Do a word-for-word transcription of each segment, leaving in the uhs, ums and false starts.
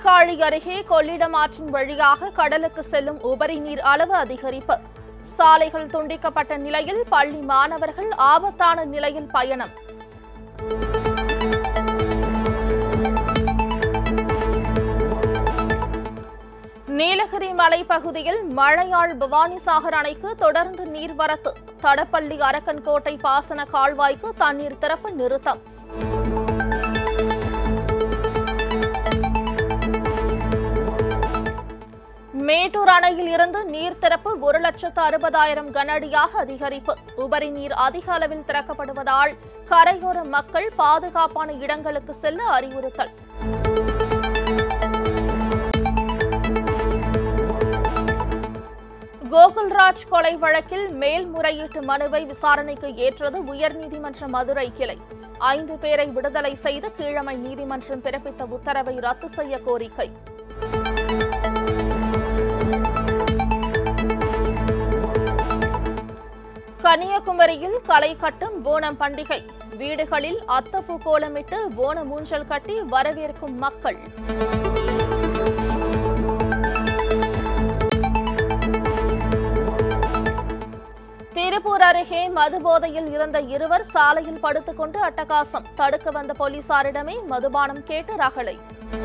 சீர்காழி அருகே கொள்ளிடம் ஆற்றின் வழியாக கடலுக்கு செல்லும் உபரி நீர் அளவு அதிகரிப்பு. சாலைகள் துண்டிக்கப்பட்ட நிலையில் பள்ளி மாணவர்கள் ஆபத்தான நிலையில் பயணம். நீலகிரி மலைப்பகுதியில் மழையால் பவானிசாகர் அணைக்கு தொடர்ந்து நீர்வரத்து. தடப்பள்ளி அரக்கன்கோட்டை பாசன கால்வாய்க்கு தண்ணீர் திறப்பு நிறுத்தம். மேட்டூர் அணையில் இருந்து நீர் திறப்பு ஒரு லட்சத்து அறுபதாயிரம் கனஅடியாக அதிகரிப்பு. உபரி நீர் அதிக அளவில் திறக்கப்படுவதால் கரையோர மக்கள் பாதுகாப்பான இடங்களுக்கு செல்ல அறிவுறுத்தல். கோகுல்ராஜ் கொலை வழக்கில் மேல்முறையீட்டு மனுவை விசாரணைக்கு ஏற்றது உயர்நீதிமன்ற மதுரை கிளை. ஐந்து பேரை விடுதலை செய்து கீழமை நீதிமன்றம் பிறப்பித்த உத்தரவை ரத்து செய்ய கோரிக்கை. கன்னியாகுமரியில் களை கட்டும் ஓணம் பண்டிகை. வீடுகளில் அத்தப்பூ கோலமிட்டு ஓணம் ஊஞ்சல் கட்டி வரவேற்கும் மக்கள். திருப்பூர் அருகே மதுபோதையில் இருந்த இருவர் சாலையில் படுத்துக்கொண்டு அட்டகாசம். தடுக்க வந்த போலீசாரிடமே மதுபானம் கேட்டு ரகளை.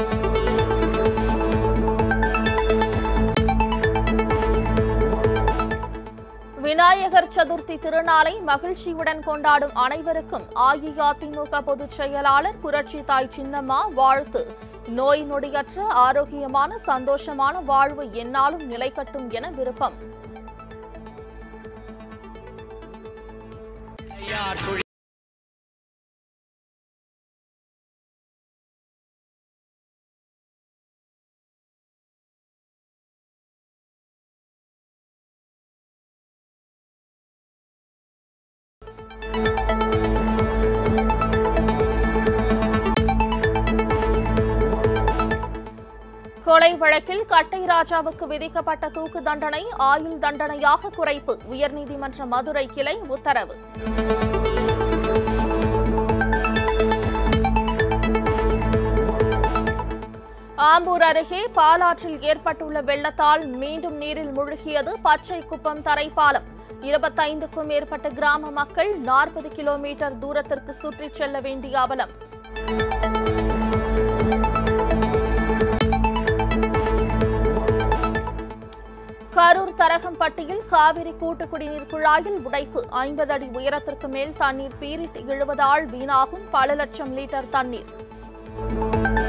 விநாயகர் சதுர்த்தி திருநாளை மகிழ்ச்சியுடன் கொண்டாடும் அனைவருக்கும் அஇஅதிமுக பொதுச் செயலாளர் புரட்சி தாய் சின்னம்மா வாழ்த்து. நோய் நொடியற்ற ஆரோக்கியமான சந்தோஷமான வாழ்வு எந்நாளும் நிலைக்கட்டும் என விருப்பம். கொலை வழக்கில் கட்டை ராஜாவுக்கு விதிக்கப்பட்ட தூக்கு தண்டனை ஆயுள் தண்டனையாக குறைப்பு. உயர்நீதிமன்ற மதுரை கிளை உத்தரவு. ஆம்பூர் அருகே பாலாற்றில் ஏற்பட்டுள்ள வெள்ளத்தால் மீண்டும் நீரில் மூழ்கியது பச்சை குப்பம் தரைப்பாலம். இருபத்தைந்துக்கும் மேற்பட்ட கிராம மக்கள் நாற்பது கிலோமீட்டர் தூரத்திற்கு சுற்றிச் செல்ல வேண்டிய அவலம். கரூர் தரகம்பட்டியில் காவிரி கூட்டு குடிநீர் குழாயில் உடைப்பு. ஐம்பது அடி உயரத்திற்கு மேல் தண்ணீர் பீரிட்டு இழுவதால் வீணாகும் பல லட்சம் லிட்டர் தண்ணீர்.